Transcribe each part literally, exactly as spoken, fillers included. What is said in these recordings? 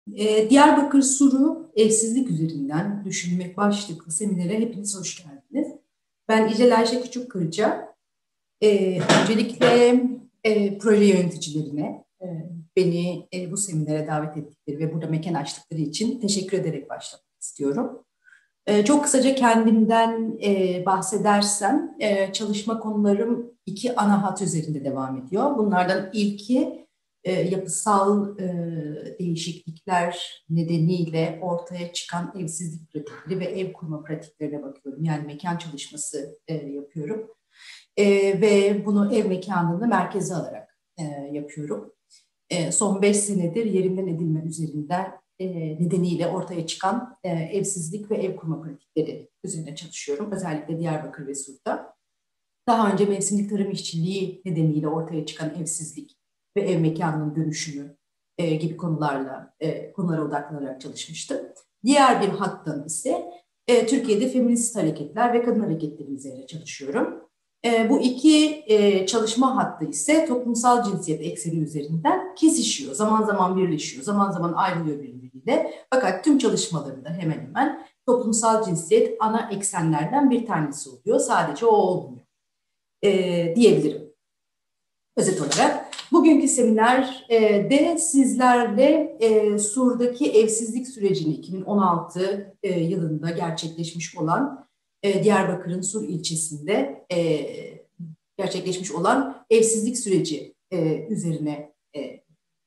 Ee, Diyarbakır Suru evsizlik üzerinden düşünmek başlıklı seminere hepiniz hoş geldiniz. Ben İcel Ayşe Küçükkırca. Ee, öncelikle e, proje yöneticilerine e, beni e, bu seminere davet ettikleri ve burada mekan açtıkları için teşekkür ederek başlamak istiyorum. E, çok kısaca kendimden e, bahsedersem, e, çalışma konularım iki ana hat üzerinde devam ediyor. Bunlardan ilki e, yapısal e, değişiklikler nedeniyle ortaya çıkan evsizlik pratikleri ve ev kurma pratiklerine bakıyorum. Yani mekan çalışması e, yapıyorum. E, ve bunu ev mekanını merkeze alarak e, yapıyorum. E, son beş senedir yerimden edilme üzerinden e, nedeniyle ortaya çıkan e, evsizlik ve ev kurma pratikleri üzerine çalışıyorum. Özellikle Diyarbakır ve Sur'da. Daha önce mevsimlik tarım işçiliği nedeniyle ortaya çıkan evsizlik ve ev mekanının dönüşümü e, gibi konularla e, konulara odaklanarak çalışmıştım. Diğer bir hattan ise e, Türkiye'de feminist hareketler ve kadın hareketleri üzerine çalışıyorum. E, bu iki e, çalışma hattı ise toplumsal cinsiyet ekseni üzerinden kesişiyor. Zaman zaman birleşiyor, zaman zaman ayrılıyor birbiriyle. Fakat tüm çalışmalarında hemen hemen toplumsal cinsiyet ana eksenlerden bir tanesi oluyor. Sadece o olmuyor e, diyebilirim. Özet olarak bugünkü seminerde sizlerle e, Sur'daki evsizlik sürecini iki bin on altı e, yılında gerçekleşmiş olan e, Diyarbakır'ın Sur ilçesinde e, gerçekleşmiş olan evsizlik süreci e, üzerine e,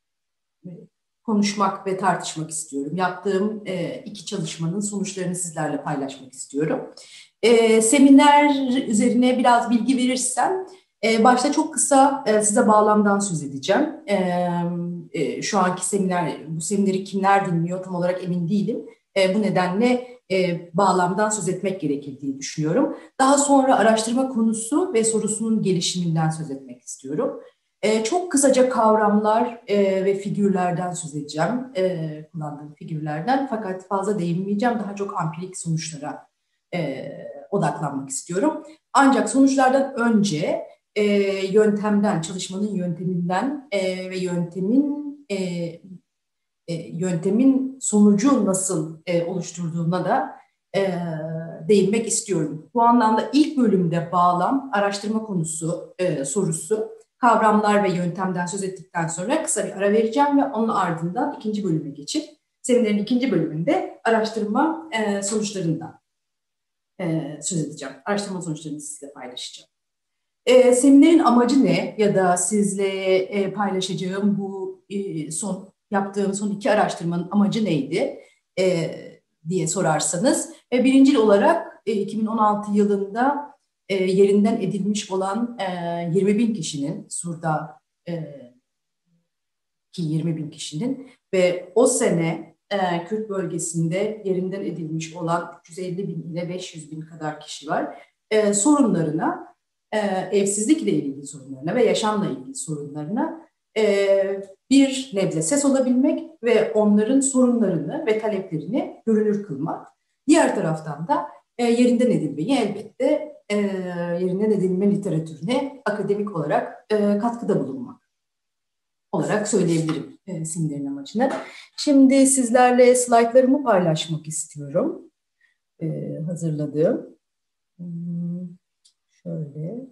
konuşmak ve tartışmak istiyorum. Yaptığım e, iki çalışmanın sonuçlarını sizlerle paylaşmak istiyorum. E, seminer üzerine biraz bilgi verirsem, e, başta çok kısa e, size bağlamdan söz edeceğim. E, e, şu anki seminer, bu semineri kimler dinliyor tam olarak emin değilim. E, bu nedenle e, bağlamdan söz etmek gerekir diye düşünüyorum. Daha sonra araştırma konusu ve sorusunun gelişiminden söz etmek istiyorum. Ee, çok kısaca kavramlar e, ve figürlerden söz edeceğim, e, kullandığım figürlerden. Fakat fazla değinmeyeceğim, daha çok empirik sonuçlara e, odaklanmak istiyorum. Ancak sonuçlardan önce e, yöntemden, çalışmanın yönteminden e, ve yöntemin e, e, yöntemin sonucu nasıl e, oluşturduğuna da e, değinmek istiyorum. Bu anlamda ilk bölümde bağlam, araştırma konusu, e, sorusu, kavramlar ve yöntemden söz ettikten sonra kısa bir ara vereceğim ve onun ardından ikinci bölüme geçip seminerin ikinci bölümünde araştırma e, sonuçlarından e, söz edeceğim. Araştırma sonuçlarını sizle paylaşacağım. E, seminerin amacı ne ya da sizle e, paylaşacağım bu e, son yaptığım son iki araştırmanın amacı neydi e, diye sorarsanız, e, birincil olarak e, iki bin on altı yılında e, yerinden edilmiş olan e, yirmi bin kişinin Sur'da e, ki yirmi bin kişinin ve o sene e, Kürt bölgesinde yerinden edilmiş olan üç yüz elli bin ile beş yüz bin kadar kişi var. E, sorunlarına, e, evsizlikle ilgili sorunlarına ve yaşamla ilgili sorunlarına e, bir nebze ses olabilmek ve onların sorunlarını ve taleplerini görünür kılmak. Diğer taraftan da e, yerinden edilmeyi elbette e, yerinden edilme literatürüne akademik olarak e, katkıda bulunmak olarak söyleyebilirim e, seminerin amacını. Şimdi sizlerle slaytlarımı paylaşmak istiyorum. E, hazırladığım. Hmm, şöyle.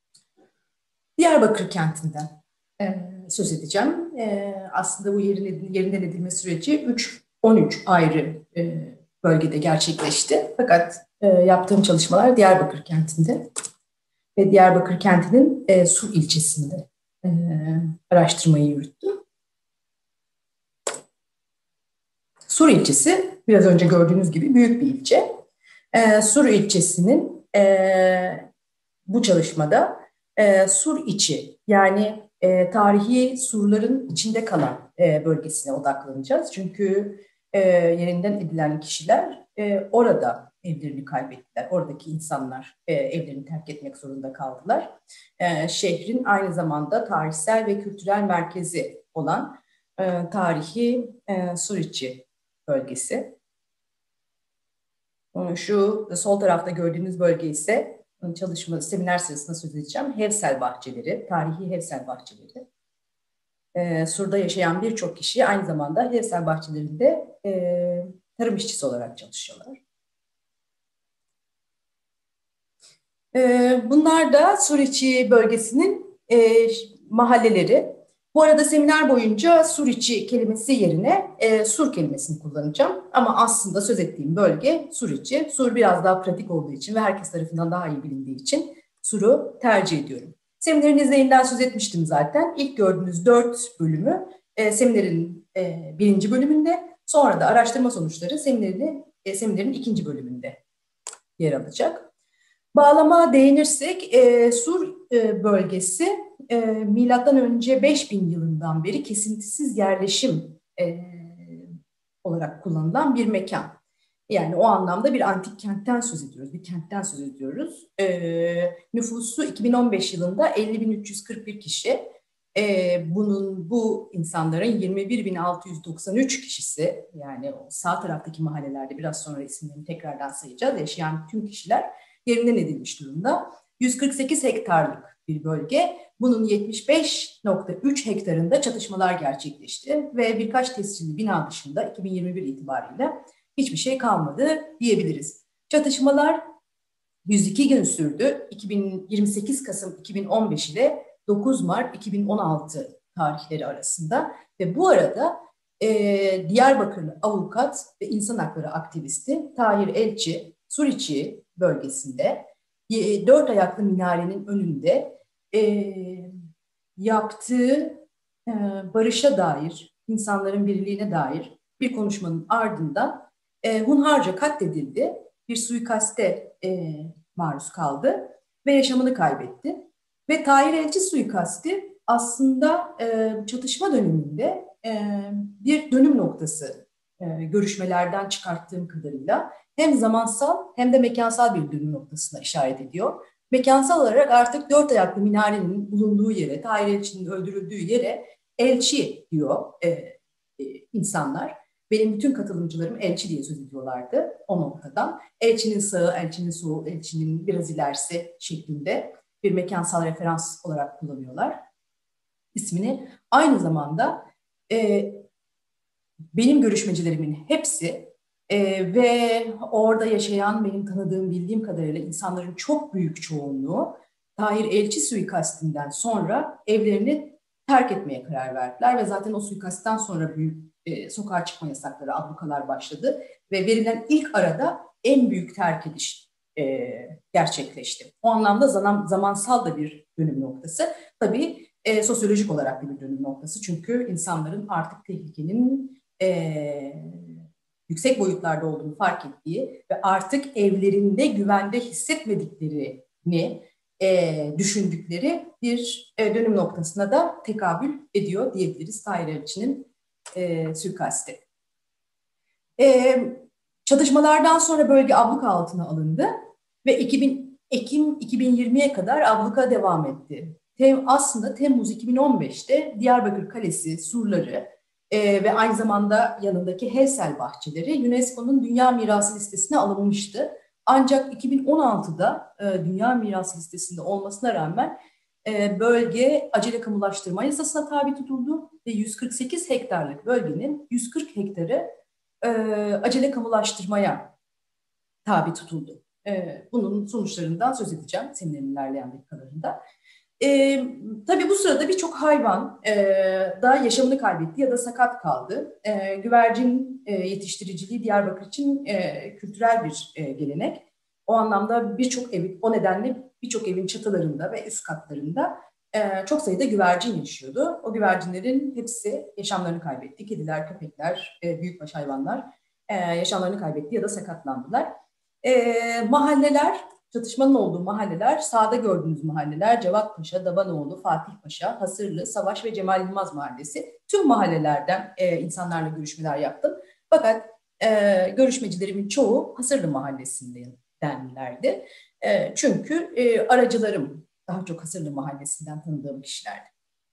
Diyarbakır kentinden e, söz edeceğim. E, aslında bu yerin, yerinden edilme süreci üç on üç ayrı e, bölgede gerçekleşti. Fakat e, yaptığım çalışmalar Diyarbakır kentinde ve Diyarbakır kentinin e, Sur ilçesinde e, araştırmayı yürüttüm. Sur ilçesi, biraz önce gördüğünüz gibi büyük bir ilçe. E, Sur ilçesinin e, bu çalışmada e, Sur içi, yani e, tarihi surların içinde kalan e, bölgesine odaklanacağız. Çünkü e, yerinden edilen kişiler e, orada evlerini kaybettiler. Oradaki insanlar e, evlerini terk etmek zorunda kaldılar. E, şehrin aynı zamanda tarihsel ve kültürel merkezi olan e, tarihi e, Sur içi bölgesi. Şu sol tarafta gördüğünüz bölge ise çalışma, seminer sırasında söz edeceğim. Hevsel bahçeleri, tarihi Hevsel bahçeleri. E, Sur'da yaşayan birçok kişi aynı zamanda Hevsel bahçelerinde e, tarım işçisi olarak çalışıyorlar. E, bunlar da Suriçi bölgesinin e, mahalleleri. Bu arada seminer boyunca Suriçi kelimesi yerine e, Sur kelimesini kullanacağım. Ama aslında söz ettiğim bölge Suriçi. Sur biraz daha pratik olduğu için ve herkes tarafından daha iyi bilindiği için Sur'u tercih ediyorum. Seminerin izleyinden söz etmiştim zaten. İlk gördüğünüz dört bölümü e, seminerin e, birinci bölümünde, sonra da araştırma sonuçları seminerin, e, seminerin ikinci bölümünde yer alacak. Bağlama değinirsek e, Sur e, bölgesi e, milattan önce beş bin yılından beri kesintisiz yerleşim e, olarak kullanılan bir mekan. Yani o anlamda bir antik kentten söz ediyoruz, bir kentten söz ediyoruz. E, nüfusu iki bin on beş yılında elli bin üç yüz kırk bir kişi. E, bunun bu insanların yirmi bir bin altı yüz doksan üç kişisi, yani o sağ taraftaki mahallelerde biraz sonra isimlerini tekrardan sayacağız, yaşayan tüm kişiler yerinden edilmiş durumda. yüz kırk sekiz hektarlık bir bölge. Bunun yetmiş beş nokta üç hektarında çatışmalar gerçekleşti ve birkaç tescilli bina dışında iki bin yirmi bir itibariyle hiçbir şey kalmadı diyebiliriz. Çatışmalar yüz iki gün sürdü. iki bin yirmi sekiz Kasım iki bin on beş ile dokuz Mart iki bin on altı tarihleri arasında ve bu arada e, Diyarbakırlı avukat ve insan hakları aktivisti Tahir Elçi, Suriçi bölgesinde e, dört ayaklı minarenin önünde e, yaptığı e, barışa dair, insanların birliğine dair bir konuşmanın ardından e, hunharca katledildi, bir suikaste e, maruz kaldı ve yaşamını kaybetti. Ve Tahir Elçi suikasti aslında e, çatışma döneminde e, bir dönüm noktası, e, görüşmelerden çıkarttığım kadarıyla hem zamansal hem de mekansal bir dönüm noktasına işaret ediyor. Mekansal olarak artık dört ayaklı minarenin bulunduğu yere, Tahir Elçi'nin öldürüldüğü yere elçi diyor e, e, insanlar. Benim bütün katılımcılarım elçi diye söz ediyorlardı o noktadan. Elçinin sağı, elçinin solu, elçinin biraz ilerisi şeklinde bir mekansal referans olarak kullanıyorlar ismini. Aynı zamanda e, benim görüşmecilerimin hepsi e, ve orada yaşayan benim tanıdığım, bildiğim kadarıyla insanların çok büyük çoğunluğu Tahir Elçi suikastinden sonra evlerini terk etmeye karar verdiler ve zaten o suikastten sonra büyük e, sokağa çıkma yasakları, ablukalar başladı ve verilen ilk arada en büyük terk ediş e, gerçekleşti. O anlamda zaman, zamansal da bir dönüm noktası. Tabii e, sosyolojik olarak bir dönüm noktası. Çünkü insanların artık tehlikenin e, yüksek boyutlarda olduğunu fark ettiği ve artık evlerinde güvende hissetmediklerini e, düşündükleri bir e, dönüm noktasına da tekabül ediyor diyebiliriz Tahir Elçi'nin e, suikasti. E, çatışmalardan sonra bölge abluka altına alındı ve iki bin, Ekim iki bin yirmiye kadar abluka devam etti. Tem, aslında Temmuz iki bin on beşte Diyarbakır Kalesi surları e, ve aynı zamanda yanındaki Hevsel bahçeleri UNESCO'nun Dünya Mirası listesine alınmıştı. Ancak iki bin on altıda e, Dünya Mirası listesinde olmasına rağmen e, bölge acele kamulaştırma yasasına tabi tutuldu ve yüz kırk sekiz hektarlık bölgenin yüz kırk hektarı e, acele kamulaştırmaya tabi tutuldu. E, bunun sonuçlarından söz edeceğim seminerin ilerleyen dakikalarında. E, tabii bu sırada birçok hayvan e, da yaşamını kaybetti ya da sakat kaldı. E, güvercin e, yetiştiriciliği Diyarbakır için e, kültürel bir e, gelenek. O anlamda birçok ev, o nedenle birçok evin çatılarında ve üst katlarında e, çok sayıda güvercin yaşıyordu. O güvercinlerin hepsi yaşamlarını kaybetti. Kediler, köpekler, e, büyükbaş hayvanlar e, yaşamlarını kaybetti ya da sakatlandılar. E, mahalleler, çatışmanın olduğu mahalleler, sağda gördüğünüz mahalleler Cevatpaşa, Dabanoğlu, Fatihpaşa, Hasırlı, Savaş ve Cemal Yılmaz mahallesi. Tüm mahallelerden e, insanlarla görüşmeler yaptım. Fakat e, görüşmecilerimin çoğu Hasırlı mahallesindenlerdi. E, çünkü e, aracılarım daha çok Hasırlı mahallesinden tanıdığım kişilerdi.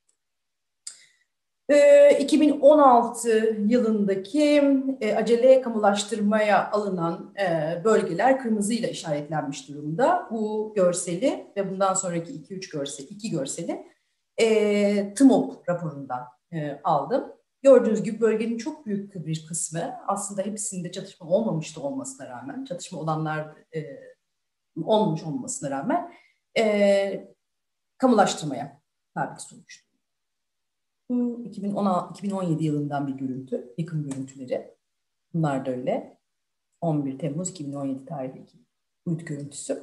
iki bin on altı yılındaki e, acele kamulaştırmaya alınan e, bölgeler kırmızıyla işaretlenmiş durumda. Bu görseli ve bundan sonraki iki üç görsel, iki görseli e, TMOP raporundan e, aldım. Gördüğünüz gibi bölgenin çok büyük bir kısmı, aslında hepsinde çatışma olmamıştı olmasına rağmen, çatışma olanlar e, olmamış olmasına rağmen e, kamulaştırmaya tabi tutulmuştu. Bu iki bin on altı, iki bin on yedi yılından bir görüntü, yıkım görüntüleri. Bunlar da öyle. on bir Temmuz iki bin on yedi tarihteki uydu görüntüsü.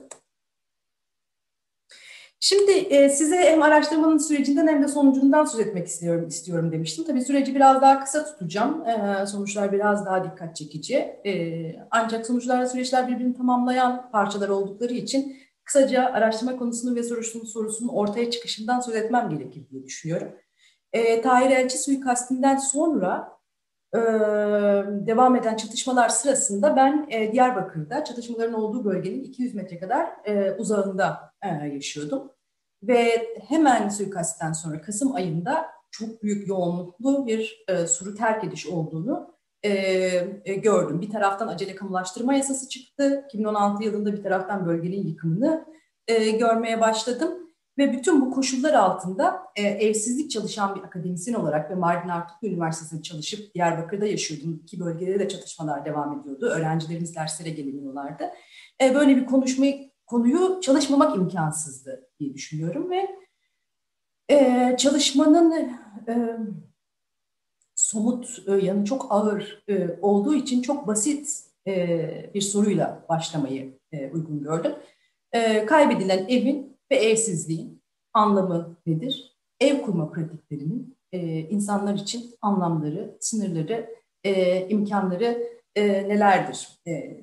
Şimdi e, size hem araştırmanın sürecinden hem de sonucundan söz etmek istiyorum istiyorum demiştim. Tabii süreci biraz daha kısa tutacağım. E, sonuçlar biraz daha dikkat çekici. E, ancak sonuçlarla süreçler birbirini tamamlayan parçalar oldukları için kısaca araştırma konusunun ve sorusunun sorusunun ortaya çıkışından söz etmem gerekir diye düşünüyorum. E, Tahir Elçi suikastinden sonra e, devam eden çatışmalar sırasında ben e, Diyarbakır'da, çatışmaların olduğu bölgenin iki yüz metre kadar e, uzağında e, yaşıyordum. Ve hemen suikastten sonra Kasım ayında çok büyük yoğunluklu bir e, suru terk ediş olduğunu e, e, gördüm. Bir taraftan acele kamulaştırma yasası çıktı. iki bin on altı yılında bir taraftan bölgenin yıkımını e, görmeye başladım. Ve bütün bu koşullar altında e, evsizlik çalışan bir akademisyen olarak ve Mardin Artuklu Üniversitesi'nde çalışıp Diyarbakır'da yaşıyordum. İki bölgede de çatışmalar devam ediyordu. Öğrencilerimiz derslere gelemiyorlardı. E, böyle bir konuşmayı, konuyu çalışmamak imkansızdı diye düşünüyorum ve e, çalışmanın e, somut e, yanı çok ağır e, olduğu için çok basit e, bir soruyla başlamayı e, uygun gördüm. E, kaybedilen evin ve evsizliğin anlamı nedir? Ev kurma pratiklerinin e, insanlar için anlamları, sınırları, e, imkanları e, nelerdir? E,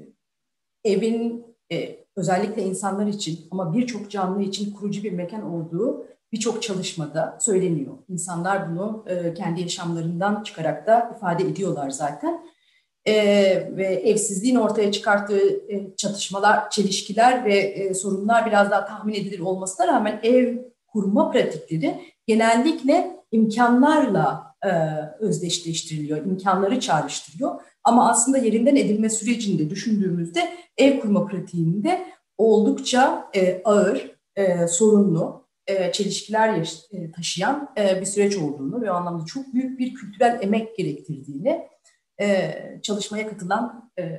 evin e, özellikle insanlar için ama birçok canlı için kurucu bir mekan olduğu birçok çalışmada söyleniyor. İnsanlar bunu e, kendi yaşamlarından çıkarak da ifade ediyorlar zaten. E, ve evsizliğin ortaya çıkarttığı e, çatışmalar, çelişkiler ve e, sorunlar biraz daha tahmin edilir olmasına rağmen ev kurma pratikleri genellikle imkanlarla e, özdeşleştiriliyor, imkanları çağrıştırıyor. Ama aslında yerinden edilme sürecinde düşündüğümüzde ev kurma pratiğinde oldukça e, ağır, e, sorunlu, e, çelişkiler yaş- e, taşıyan e, bir süreç olduğunu ve o anlamda çok büyük bir kültürel emek gerektirdiğini e, çalışmaya katılan e,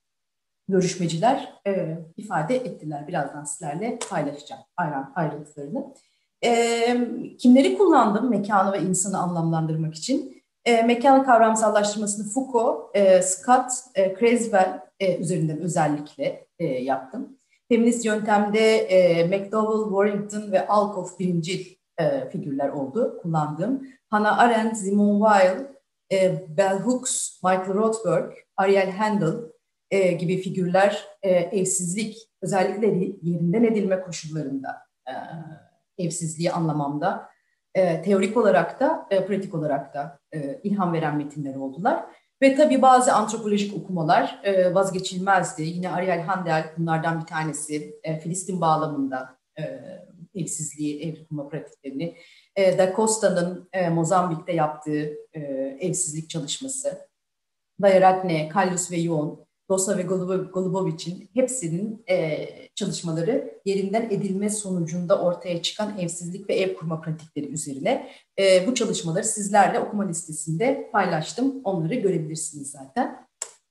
görüşmeciler e, ifade ettiler. Birazdan sizlerle paylaşacağım ayrıntılarını. E, kimleri kullandım mekanı ve insanı anlamlandırmak için? E, mekan kavramsallaştırmasını Foucault, e, Scott, e, Creswell e, üzerinden özellikle e, yaptım. Feminist yöntemde e, McDowell, Warrington ve Alcoff birinci e, figürler oldu kullandığım. Hannah Arendt, Simone Weil, e, Bell Hooks, Michael Rothberg, Ariel Handel e, gibi figürler e, evsizlik, özellikle yerinden edilme koşullarında e, evsizliği anlamamda e, teorik olarak da e, pratik olarak da e, ilham veren metinler oldular. Ve tabii bazı antropolojik okumalar e, vazgeçilmezdi. Yine Ariel Handel bunlardan bir tanesi. E, Filistin bağlamında e, evsizliği, ev kurma pratiklerini. E, Da Costa'nın e, Mozambik'te yaptığı e, evsizlik çalışması. Dayarakne, Kallus ve Yoğun, Dosa ve Golubovic'in hepsinin e, çalışmaları yerinden edilme sonucunda ortaya çıkan evsizlik ve ev kurma pratikleri üzerine. E, bu çalışmaları sizlerle okuma listesinde paylaştım. Onları görebilirsiniz zaten.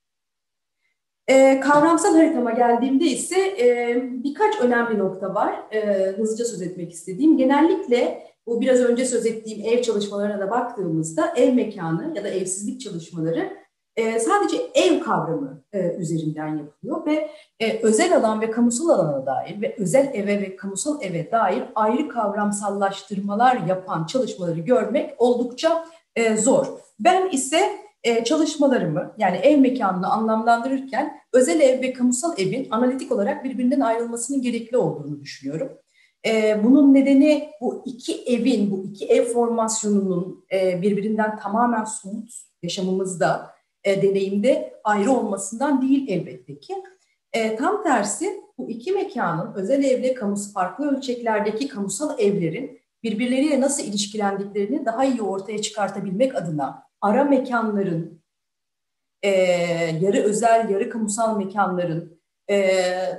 E, kavramsal haritama geldiğimde ise e, birkaç önemli nokta var. E, hızlıca söz etmek istediğim. Genellikle bu biraz önce söz ettiğim ev çalışmalarına da baktığımızda ev mekanı ya da evsizlik çalışmaları e, sadece ev kavramı e, üzerinden yapılıyor ve e, özel alan ve kamusal alana dair ve özel eve ve kamusal eve dair ayrı kavramsallaştırmalar yapan çalışmaları görmek oldukça e, zor. Ben ise e, çalışmalarımı yani ev mekanını anlamlandırırken özel ev ve kamusal evin analitik olarak birbirinden ayrılmasının gerekli olduğunu düşünüyorum. E, bunun nedeni bu iki evin, bu iki ev formasyonunun e, birbirinden tamamen somut yaşamımızda, e, deneyimde ayrı olmasından değil elbette ki. E, tam tersi bu iki mekanın özel evle kamusu farklı ölçeklerdeki kamusal evlerin birbirleriyle nasıl ilişkilendiklerini daha iyi ortaya çıkartabilmek adına ara mekanların, e, yarı özel, yarı kamusal mekanların e,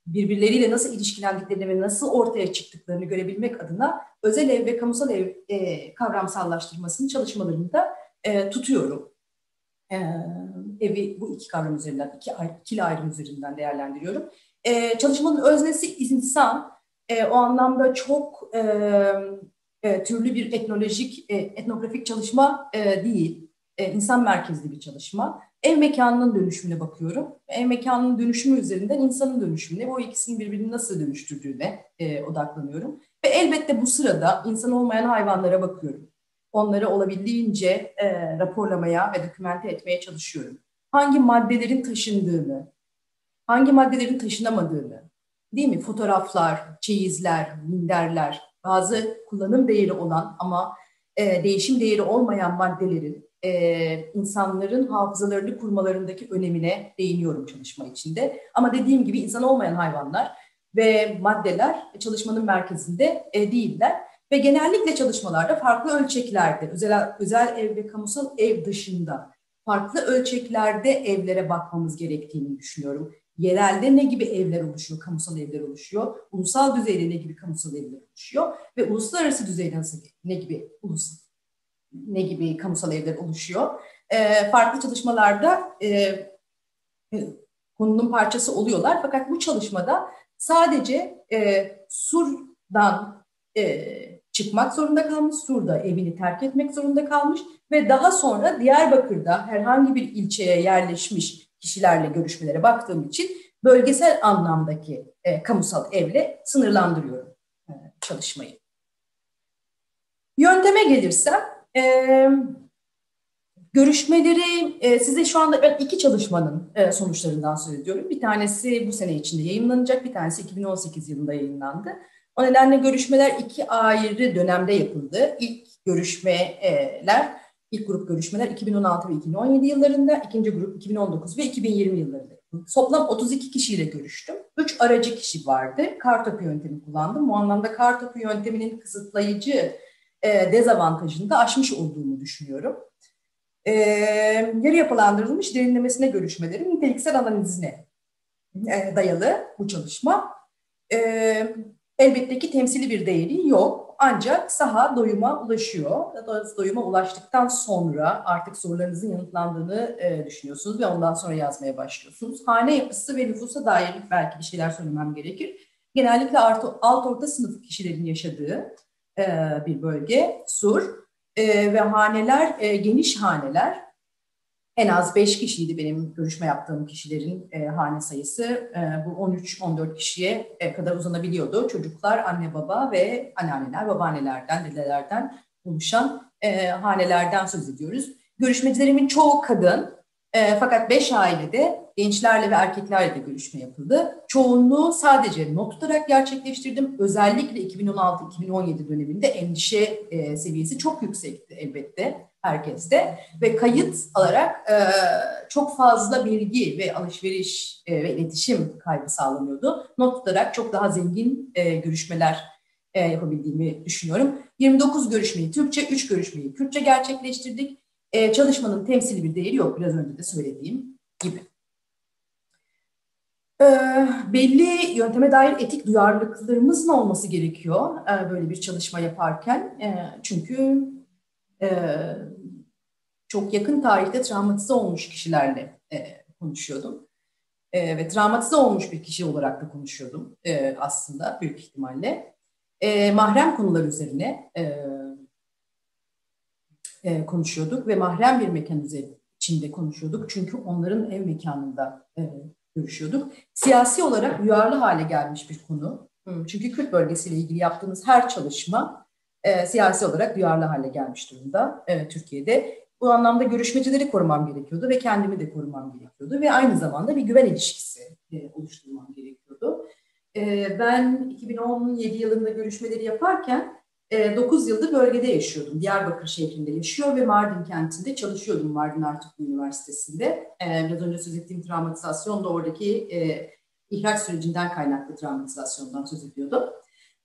birbirleriyle nasıl ilişkilendiklerini ve nasıl ortaya çıktıklarını görebilmek adına özel ev ve kamusal ev e, kavramsallaştırmasını çalışmalarında e, tutuyorum. E, evi bu iki kavram üzerinden, iki ikili ayrım üzerinden değerlendiriyorum. E, çalışmanın öznesi insan, e, o anlamda çok e, e, türlü bir etnolojik, e, etnografik çalışma e, değil, e, insan merkezli bir çalışma. Ev mekanının dönüşümüne bakıyorum. Ev mekanının dönüşümü üzerinden insanın dönüşümüne, bu ikisinin birbirini nasıl dönüştürdüğüne e, odaklanıyorum. Ve elbette bu sırada insan olmayan hayvanlara bakıyorum. Onları olabildiğince e, raporlamaya ve dokümente etmeye çalışıyorum. Hangi maddelerin taşındığını, hangi maddelerin taşınamadığını, değil mi? Fotoğraflar, çeyizler, minderler, bazı kullanım değeri olan ama e, değişim değeri olmayan maddelerin e, insanların hafızalarını kurmalarındaki önemine değiniyorum çalışma içinde. Ama dediğim gibi insan olmayan hayvanlar ve maddeler çalışmanın merkezinde e, değiller. Ve genellikle çalışmalarda farklı ölçeklerde, özel, özel ev ve kamusal ev dışında farklı ölçeklerde evlere bakmamız gerektiğini düşünüyorum. Yerelde ne gibi evler oluşuyor, kamusal evler oluşuyor, ulusal düzeyde ne gibi kamusal evler oluşuyor ve uluslararası düzeyde nasıl, ne gibi ulus, ne gibi kamusal evler oluşuyor. E, farklı çalışmalarda e, konunun parçası oluyorlar. Fakat bu çalışmada sadece e, Sur'dan e, çıkmak zorunda kalmış, Sur'da evini terk etmek zorunda kalmış ve daha sonra Diyarbakır'da herhangi bir ilçeye yerleşmiş kişilerle görüşmelere baktığım için bölgesel anlamdaki e, kamusal evle sınırlandırıyorum e, çalışmayı. Yönteme gelirsem, e, görüşmeleri e, size şu anda ben iki çalışmanın e, sonuçlarından söz ediyorum. Bir tanesi bu sene içinde yayınlanacak, bir tanesi iki bin on sekiz yılında yayınlandı. O nedenle görüşmeler iki ayrı dönemde yapıldı. İlk görüşmeler, ilk grup görüşmeler iki bin on altı ve iki bin on yedi yıllarında, ikinci grup iki bin on dokuz ve iki bin yirmi yıllarında. Toplam otuz iki kişiyle görüştüm. Üç aracı kişi vardı. Kartopu yöntemi kullandım. Bu anlamda kartopu yönteminin kısıtlayıcı e, dezavantajını da aşmış olduğumu düşünüyorum. E, yarı yapılandırılmış derinlemesine görüşmelerin niteliksel analizine e, dayalı bu çalışma. E, elbette ki temsili bir değeri yok. Ancak saha doyuma ulaşıyor. Doyuma ulaştıktan sonra artık sorularınızın yanıtlandığını e, düşünüyorsunuz ve ondan sonra yazmaya başlıyorsunuz. Hane yapısı ve nüfusa dair belki bir şeyler söylemem gerekir. Genellikle alt, alt orta sınıf kişilerin yaşadığı e, bir bölge, Sur. E, ve haneler, e, geniş haneler, en az beş kişiydi benim görüşme yaptığım kişilerin e, hane sayısı. E, bu on üç on dört kişiye e, kadar uzanabiliyordu. Çocuklar, anne baba ve anneanneler, babaannelerden, dedelerden oluşan e, hanelerden söz ediyoruz. Görüşmecilerimin çoğu kadın, e, fakat beş ailede gençlerle ve erkeklerle de görüşme yapıldı. Çoğunluğu sadece not tutarak gerçekleştirdim. Özellikle iki bin on altı iki bin on yedi döneminde endişe e, seviyesi çok yüksekti elbette herkeste ve kayıt alarak e, çok fazla bilgi ve alışveriş e, ve iletişim kaybı sağlanıyordu. Not tutarak çok daha zengin e, görüşmeler e, yapabildiğimi düşünüyorum. yirmi dokuz görüşmeyi Türkçe, üç görüşmeyi Kürtçe gerçekleştirdik. E, çalışmanın temsili bir değeri yok, biraz önce de söylediğim gibi. E, belli yönteme dair etik duyarlılıklarımızın olması gerekiyor e, böyle bir çalışma yaparken. E, çünkü e, çok yakın tarihte travmatize olmuş kişilerle e, konuşuyordum. E, ve travmatize olmuş bir kişi olarak da konuşuyordum e, aslında büyük ihtimalle. E, mahrem konular üzerine e, e, konuşuyorduk ve mahrem bir mekan içinde konuşuyorduk. Çünkü onların ev mekanında e, görüşüyorduk. Siyasi olarak duyarlı hale gelmiş bir konu. Çünkü Kürt bölgesiyle ilgili yaptığımız her çalışma e, siyasi olarak duyarlı hale gelmiş durumda e, Türkiye'de. Bu anlamda görüşmecileri korumam gerekiyordu ve kendimi de korumam gerekiyordu ve aynı zamanda bir güven ilişkisi e, oluşturmam gerekiyordu. E, ben iki bin on yedi yılında görüşmeleri yaparken e, dokuz yıldır bölgede yaşıyordum. Diyarbakır şehrinde yaşıyor ve Mardin kentinde çalışıyordum, Mardin Artuklu Üniversitesi'nde. E, biraz önce söz ettiğim travmatizasyon da oradaki e, ihraç sürecinden kaynaklı travmatizasyondan söz ediyordum.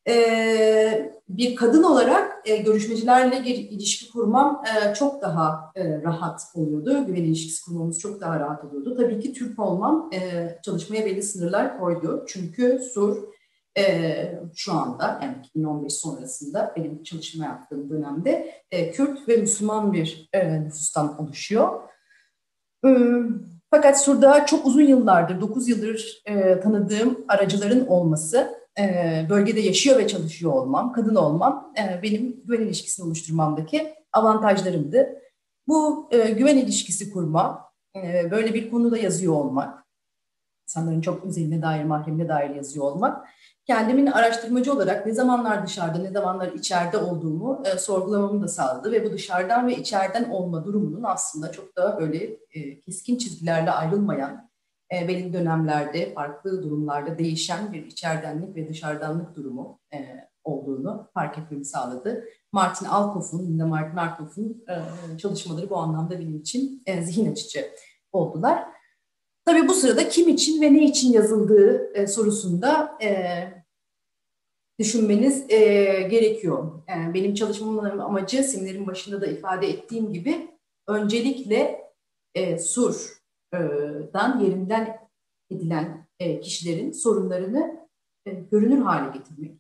e, bir kadın olarak e, görüşmecilerle bir ilişki kurmam e, çok daha e, rahat oluyordu. Güven ilişkisi kurmamız çok daha rahat oluyordu. Tabii ki Türk olmam e, çalışmaya belli sınırlar koydu. Çünkü Sur e, şu anda, yani iki bin on beş sonrasında benim çalışma yaptığım dönemde e, Kürt ve Müslüman bir e, nüfustan oluşuyor. E, Fakat Sur'da çok uzun yıllardır, dokuz yıldır e, tanıdığım aracıların olması, e, bölgede yaşıyor ve çalışıyor olmam, kadın olmam, e, benim güven ilişkisini oluşturmamdaki avantajlarımdı. Bu e, güven ilişkisi kurma, e, böyle bir konuda yazıyor olmak, insanların çok özeline dair, mahremine dair yazıyor olmak, kendimin araştırmacı olarak ne zamanlar dışarıda, ne zamanlar içeride olduğumu e, sorgulamamı da sağladı ve bu dışarıdan ve içeriden olma durumunun aslında çok da böyle e, keskin çizgilerle ayrılmayan, e, belli dönemlerde, farklı durumlarda değişen bir içerdenlik ve dışarıdanlık durumu e, olduğunu fark etmemi sağladı. Martin Alcoff'un, Linda Martin Alcoff'un e, çalışmaları bu anlamda benim için e, zihin açıcı oldular. Tabii bu sırada kim için ve ne için yazıldığı e, sorusunda e, düşünmeniz e, gerekiyor. Yani benim çalışmamın amacı, seminerin başında da ifade ettiğim gibi, öncelikle e, Sur'dan yerinden edilen e, kişilerin sorunlarını e, görünür hale getirmek.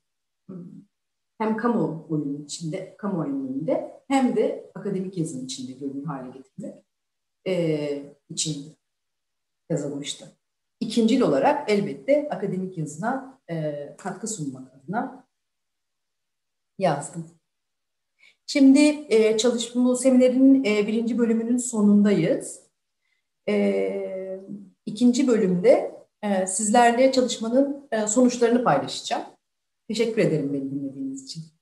Hem kamuoyunun içinde, kamuoyunun önünde, hem de akademik yazının içinde görünür hale getirmek e, için yazılmıştı. İkincil olarak elbette akademik yazına e, katkı sunmak adına yazdım. Şimdi e, çalışma, bu seminerin e, birinci bölümünün sonundayız. E, ikinci bölümde e, sizlerle çalışmanın e, sonuçlarını paylaşacağım. Teşekkür ederim beni dinlediğiniz için.